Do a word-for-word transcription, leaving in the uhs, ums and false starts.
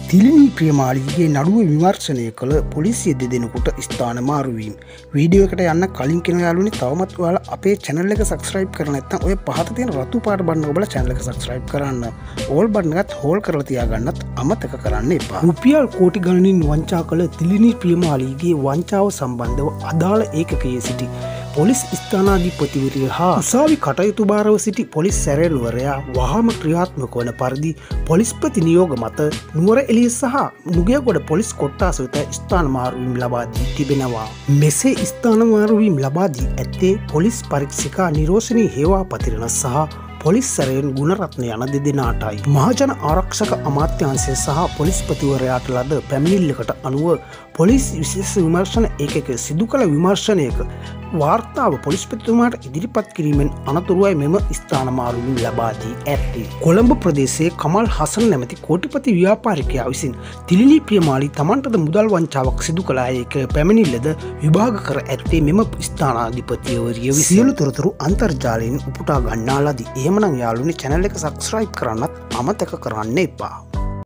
තිලිනී ප්‍රියමාලිගේ නඩුව විමර්ශනය කළ පොලිසිය දෙදෙනෙකුට ස්ථාන මාරුවීම. වීඩියෝ එකට යන්න කලින් කියන යාළුවනේ තවමත් ඔයාලා අපේ channel එක subscribe කරලා නැත්නම් ඔය පහත තියෙන රතු පාට බටන් එක ඔබලා channel එක subscribe කරන්න. all බටන් එකත් hold කරලා තියාගන්නත් අමතක කරන්න එපා. රුපියල් කෝටි ගණනින් වංචා කළ තිලිනී ප්‍රියමාලිගේ වංචාව සම්බන්ධව අදාළ ඒකකයේ සිටි පොලිස් ස්ථානාධිපතිවරිය හා උසාවි කටයුතු භාරව සිටි පොලිස් සැරැල්වරයා වහාම ක්‍රියාත්මක වන පරිදි පොලිස්පති නියෝග මත නුවර එළිය සහ නුගේගොඩ පොලිස් කොට්ටාස වෙත ස්ථාන මාරුවීම් ලබා දී තිබෙනවා. මෙසේ ස්ථාන මාරුවීම් ලබා දී ඇත්තේ පොලිස් පරීක්ෂිකා නිරෝෂණී හේවා පතිරණ සහ පොලිස් සැරයන් ගුණරත්න යන දෙදෙනාටයි. මහජන ආරක්ෂක අමාත්‍යාංශය සහ පොලිස්පතිවරයාට ලද පැමිණිල්ලකට අනුව පොලිස් විශේෂ විමර්ශන ඒකක සිදු කළ විමර්ශනයක වාර්තාව පොලිස්පතිතුමාට ඉදිරිපත් කිරීමෙන් අනතුරුවයි මෙම ස්ථාන මාරුවීම් ලබා දී ඇත්තේ. කොළඹ ප්‍රදේශයේ කමල් හසන් නැමැති කෝටිපති ව්‍යාපාරිකයා විසින් තිලිනී ප්‍රියමාලි තමන්ටද මුදල් වංචාවක් සිදු කළ අයක පැමිණිල්ලද විභාග කර ඇත්තේ මෙම ස්ථානාධිපතිවරිය විසින්. සියලු තොරතුරු අන්තර්ජාලයෙන් උපුටා ගන්නා ලදී. එහෙමනම් යාළුවනේ channel එක subscribe කරන්නත් අමතක කරන්න එපා.